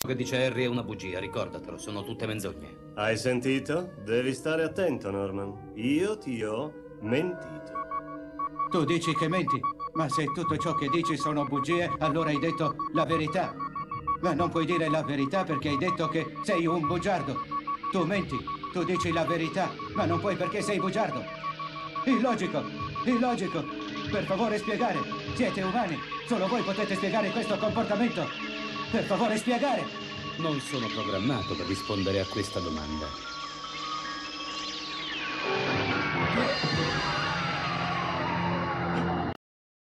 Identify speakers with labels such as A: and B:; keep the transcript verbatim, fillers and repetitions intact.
A: che dice Harry è una bugia, ricordatelo, sono tutte menzogne.
B: Hai sentito? Devi stare attento, Norman. Io ti ho mentito.
C: Tu dici che menti, ma se tutto ciò che dici sono bugie, allora hai detto la verità. Ma non puoi dire la verità perché hai detto che sei un bugiardo. Tu menti, tu dici la verità, ma non puoi perché sei bugiardo. Illogico, illogico. Per favore spiegare, siete umani, solo voi potete spiegare questo comportamento. Per favore spiegare.
A: Non sono programmato per rispondere a questa domanda.